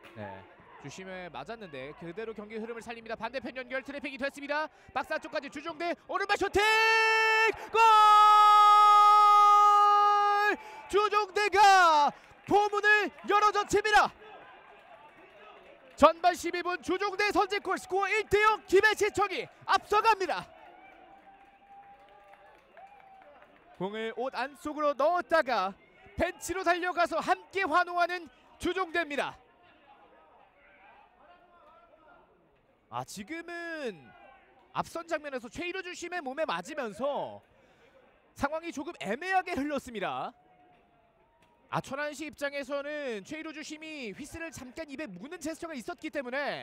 네, 주심에 맞았는데 그대로 경기 흐름을 살립니다. 반대편 연결 트래픽이 됐습니다. 박스 안쪽까지 주종대 오른발 슈팅! 골! 주종대가 포문을 열어젖힙니다. 전반 12분 주종대 선제골, 스코어 1대0. 김해시청이 앞서갑니다. 공을 옷 안쪽으로 넣었다가 벤치로 달려가서 함께 환호하는 주종대입니다. 지금은 앞선 장면에서 최일호 주심의 몸에 맞으면서 상황이 조금 애매하게 흘렀습니다. 천안시 입장에서는 최일호 주심이 휘슬을 잠깐 입에 무는 제스처가 있었기 때문에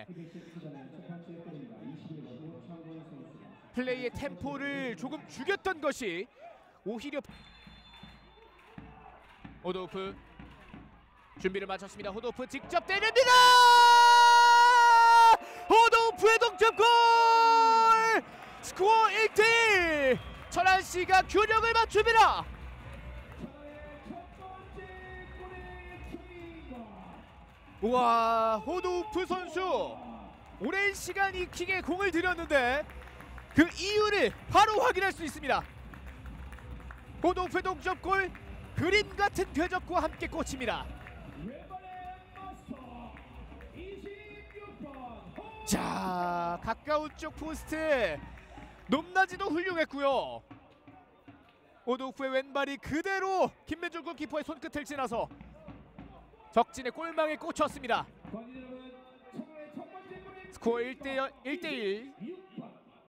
플레이의 템포를 조금 죽였던 것이 오히려. 호도우프 준비를 마쳤습니다. 호도우프 직접 때립니다. 호도우프의 동점골! 스코어 1대1. 천안시가 균형을 맞춥니다. 우와, 호도우프 선수 오랜 시간 이 킥에 공을 들였는데 그 이유를 바로 확인할 수 있습니다. 호도우프의 동점골, 그림 같은 궤적과 함께 꽂힙니다. 자, 가까운 쪽 포스트 높낮이도 훌륭했고요. 호도우프의 왼발이 그대로 김민준 골키퍼의 손끝을 지나서 적진의 골망에 꽂혔습니다. 스코어 1대1.